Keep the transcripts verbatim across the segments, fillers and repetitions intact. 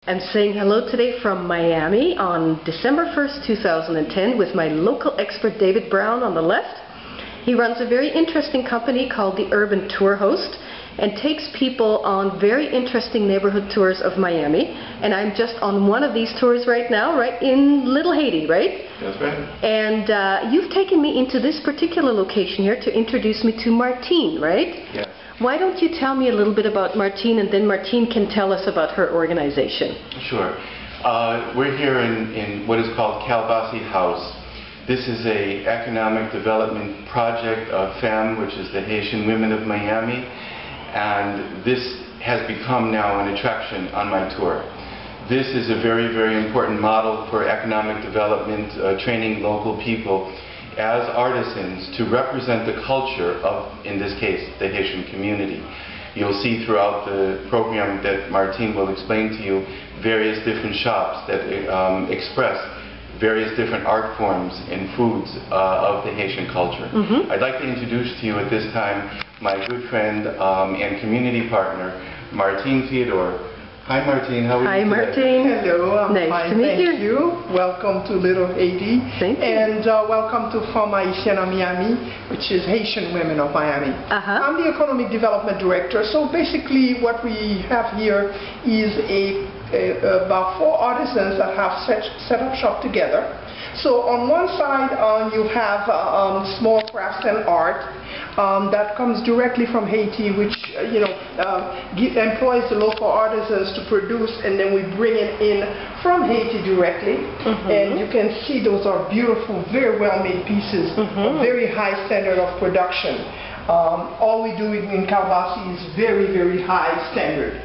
I'm saying hello today from Miami on December first, two thousand ten with my local expert David Brown on the left. He runs a very interesting company called the Urban Tour Host and takes people on very interesting neighborhood tours of Miami. And I'm just on one of these tours right now, right in Little Haiti, right? That's right. And uh, you've taken me into this particular location here to introduce me to Martine, right? Yes. Why don't you tell me a little bit about Martine, and then Martine can tell us about her organization. Sure. Uh, we're here in, in what is called Kalbasi House. This is a economic development project of F E M, which is the Haitian Women of Miami, and this has become now an attraction on my tour. This is a very, very important model for economic development, uh, training local people as artisans to represent the culture of, in this case, the Haitian community. You'll see throughout the program that Martine will explain to you various different shops that um, express various different art forms and foods uh, of the Haitian culture. Mm-hmm. I'd like to introduce to you at this time my good friend um, and community partner, Martine Theodore. Hi Martine, how are Hi, you today? Martine. Hello, I'm nice fine, to meet thank you. you. Welcome to Little Haiti. Thank you. And uh, welcome to Femme Haitienne of Miami, which is Haitian Women of Miami. Uh-huh. I'm the Economic Development Director, so basically what we have here is a, a, about four artisans that have set, set up shop together. So on one side uh, you have uh, um, small crafts and art um, that comes directly from Haiti, which uh, you know uh, give, employs the local artisans to produce, and then we bring it in from Haiti directly. Mm-hmm. And you can see those are beautiful, very well made pieces, mm-hmm. very high standard of production. Um, all we do in, in Kalbasi is very, very high standard.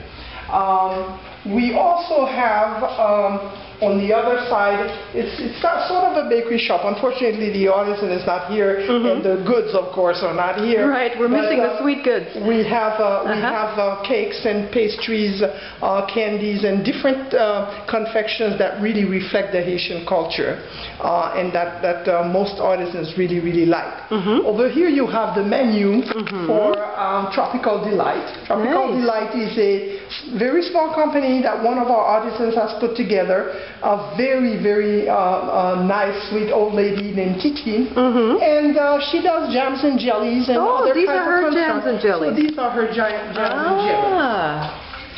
Um, we also have um, on the other side, it's, it's sort of a bakery shop. Unfortunately, the artisan is not here, mm-hmm. and the goods, of course, are not here. Right, we're but, missing uh, the sweet goods. We have uh, uh-huh. we have uh, cakes and pastries, uh, candies, and different uh, confections that really reflect the Haitian culture, uh, and that that uh, most artisans really really like. Mm-hmm. Over here, you have the menu mm-hmm. for um, Tropical Delight. Tropical nice. Delight is a very small company that one of our artisans has put together. A very, very uh, uh, nice, sweet old lady named Titi, mm-hmm. and uh, she does jams and jellies and oh, other these kinds are her of jams and jellies. So these are her giant jams ah. and jellies.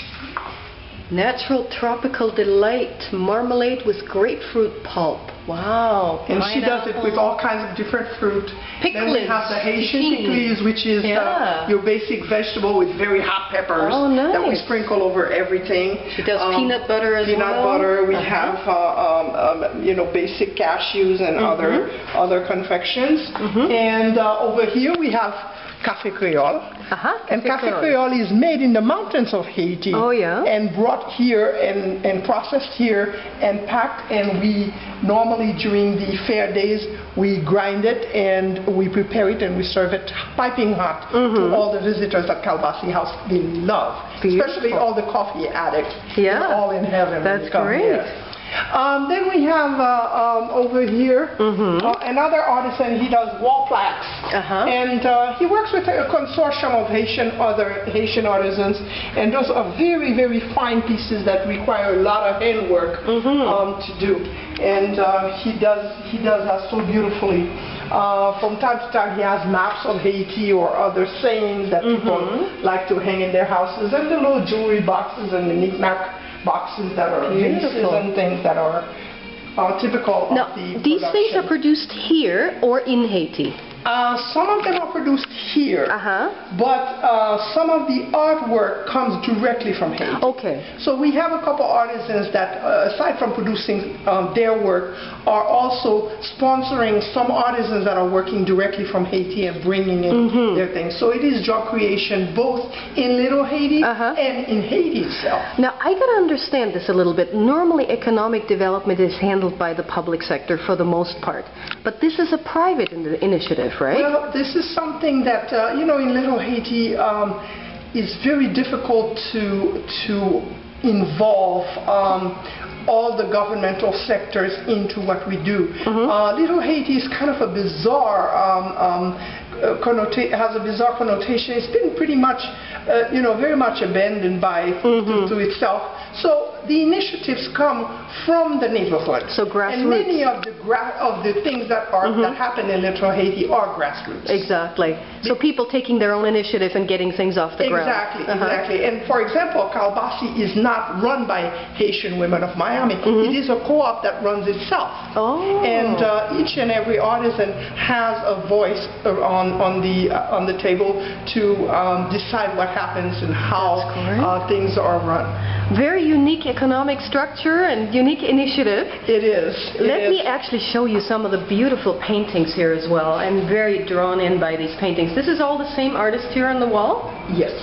Natural Tropical Delight marmalade with grapefruit pulp. Wow. And she does it with all kinds of different fruit. Pickles. Then we have the Haitian pickles, which is yeah. uh, your basic vegetable with very hot peppers oh, nice. that we sprinkle over everything. She does um, peanut butter as peanut well. Peanut butter. We uh-huh. have uh, um, um, you know basic cashews and mm-hmm. other other confections. Mm-hmm. And uh, over here we have Café Creole. Uh-huh. And Café Creole is made in the mountains of Haiti. Oh, yeah. And brought here and, and processed here and packed, and we normally during the fair days we grind it and we prepare it and we serve it piping hot mm-hmm. to all the visitors at Kalbasi House. They love, Beautiful. Especially all the coffee addicts. Yeah. They're all in heaven. That's when they come great. Here. Um, then we have uh, um, over here mm-hmm. uh, another artisan. He does wall plaques, uh-huh. and uh, he works with a consortium of Haitian other Haitian artisans, and those are very very fine pieces that require a lot of handwork mm-hmm. um, to do. And uh, he does he does that so beautifully. Uh, from time to time, he has maps of Haiti or other sayings that mm-hmm. people like to hang in their houses, and the little jewelry boxes and the knick-knack boxes that are vases and things that are uh, typical now, of the these production. things are produced here or in Haiti? Uh, some of them are produced here, uh-huh. but uh, some of the artwork comes directly from Haiti. Okay. So we have a couple artisans that, uh, aside from producing um, their work, are also sponsoring some artisans that are working directly from Haiti and bringing in mm-hmm. their things. So it is job creation both in Little Haiti uh-huh. and in Haiti itself. Now I got to understand this a little bit. Normally economic development is handled by the public sector for the most part, but this is a private in initiative. Right? Well, this is something that, uh, you know, in Little Haiti um, is very difficult to, to involve um, all the governmental sectors into what we do. Mm-hmm. uh, Little Haiti is kind of a bizarre um, um, uh, connota- has a bizarre connotation. It's been pretty much, uh, you know, very much abandoned by mm-hmm. to, to itself. So the initiatives come from the neighborhood. So And grassroots. many of the gra- of the things that are that happen in Little Haiti are grassroots. Exactly. So people taking their own initiative and getting things off the ground. Exactly, Uh-huh. exactly. And for example, Kalbasi is not run by Haitian Women of Miami. It is a co-op that runs itself. Oh. And uh, each and every artisan has a voice uh, on on the uh, on the table to um, decide what happens and how That's great. uh, things are run. Very unique economic structure and unique initiative. It is. It Let is. me actually show you some of the beautiful paintings here as well. I'm very drawn in by these paintings. This is all the same artist here on the wall? Yes.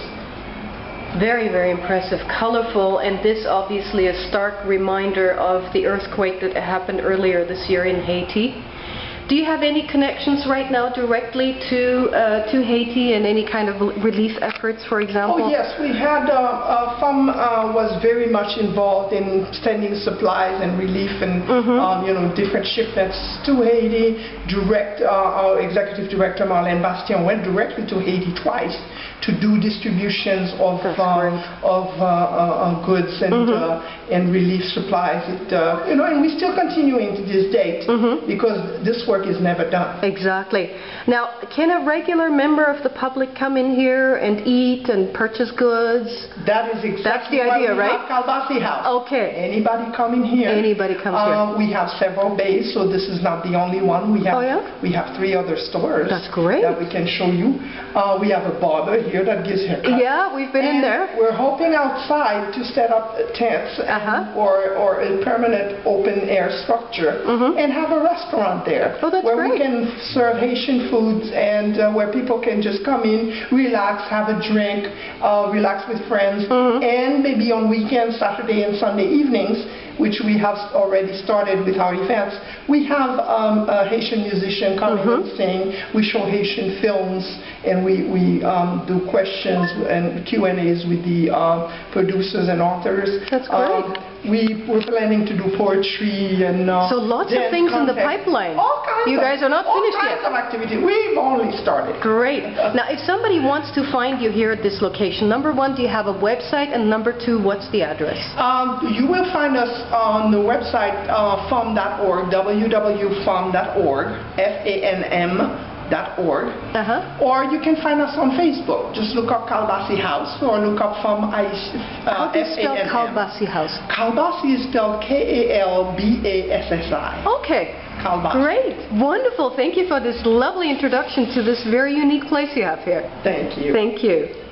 Very, very impressive, colorful, and this obviously a stark reminder of the earthquake that happened earlier this year in Haiti. Do you have any connections right now directly to uh, to Haiti and any kind of relief efforts, for example? Oh yes, we had, uh, uh, FAM uh, was very much involved in sending supplies and relief and, um, you know, different shipments to Haiti. Direct, uh, our executive director, Marlene Bastien, went directly to Haiti twice to do distributions of, That's uh, great. of uh, uh, uh, goods and, uh, and relief supplies. It, uh, you know, and we're still continuing to this date because this work is never done. Exactly. Now, can a regular member of the public come in here and eat and purchase goods? That is exactly That's the why idea, we right? have Kalbasi House. Okay. Anybody coming here. Anybody comes uh, here. We have several bays, so this is not the only one. We have Oh, yeah? we have three other stores. That's great. That we can show you. Uh, we have a barber here that gives haircuts. Yeah, we've been in And there. We're hoping outside to set up tents and- Uh-huh. or or a permanent open air structure and have a restaurant there Oh, that's where we great. can serve Haitian foods and uh, where people can just come in, relax, have a drink, uh, relax with friends, and maybe on weekends, Saturday and Sunday evenings, which we have already started with our events, we have um, a Haitian musician coming and sing. We show Haitian films, and we, we um, do questions and Q and A's with the um, producers and authors. That's great. Um, we were planning to do poetry and uh, So lots of dance things in the contest. pipeline. All kinds You of, guys are not all finished kinds yet. of activity. We've only started. Great. Now, if somebody wants to find you here at this location, number one, do you have a website? And number two, what's the address? Um, you will find us on the website uh, fam dot org, w w w dot fam dot org, F A N M dot org. Uh-huh. Or you can find us on Facebook. Just look up Kalbasi House or look up Fam I C, uh, How do you F A spell N M. Kalbasi House? Kalbasi is spelled K A L B A S S I. Okay. Kalbasi. Great. Wonderful. Thank you for this lovely introduction to this very unique place you have here. Thank you. Thank you.